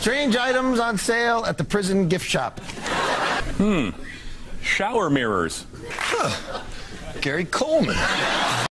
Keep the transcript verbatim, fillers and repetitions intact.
Strange items on sale at the prison gift shop. Hmm. Shower mirrors. Huh. Gary Coleman.